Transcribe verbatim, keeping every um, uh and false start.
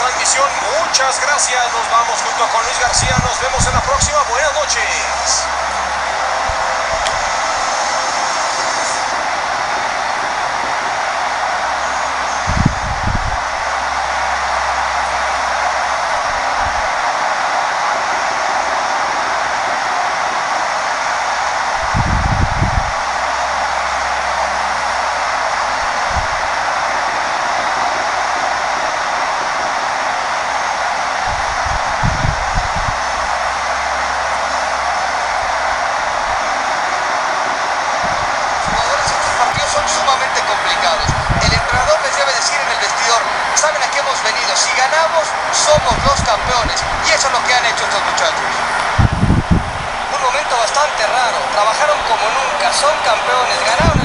transmisión. Muchas gracias. Nos vamos junto con Luis García. Nos vemos en la próxima. Buenas noches. Son sumamente complicados. El entrenador les debe decir en el vestidor: saben a qué hemos venido, si ganamos somos los campeones, y eso es lo que han hecho estos muchachos. Un momento bastante raro, trabajaron como nunca, son campeones, ganaron